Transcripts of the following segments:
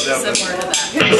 similar to that.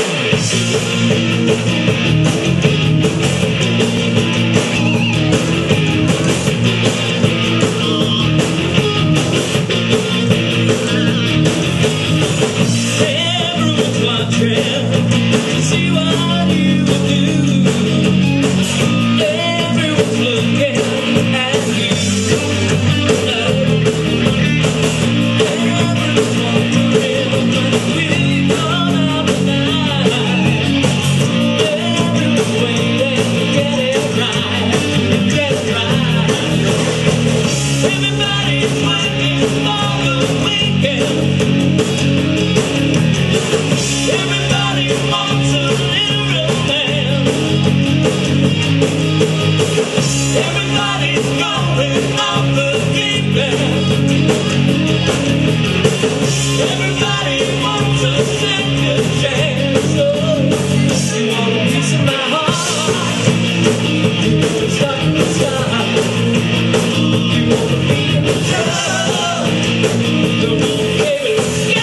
Everybody's going off the deep end. Everybody wants a second chance. Oh, you want a piece of my heart. You want to start from the start. You want to be in the trouble. Come on, baby, let's go.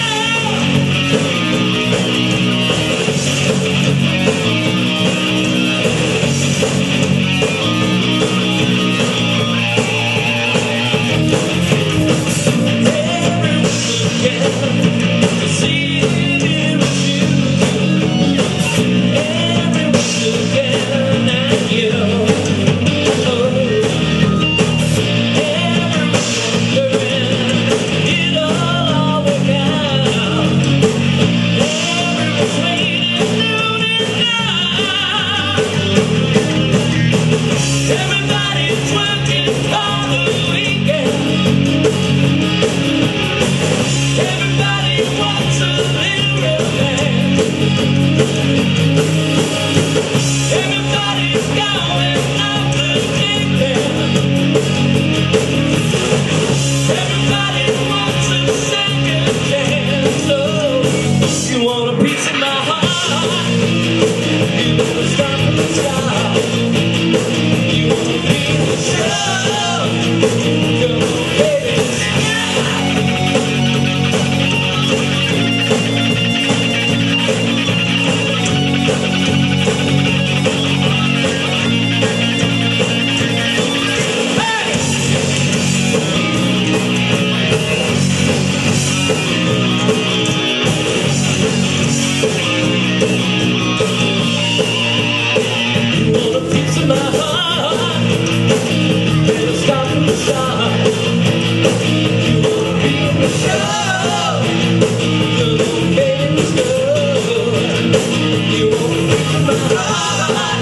Everybody's working for the weekend. Everybody wants a little romance. Everybody's going off the deep end. Everybody wants a second chance. Oh, you want a piece of my heart. You want to start from the start. You want to be in the show. Come on, baby, let's You want a piece of my heart. Better start from the start. You wanna be in the show. Come on, baby, let's go. You want a piece of my heart.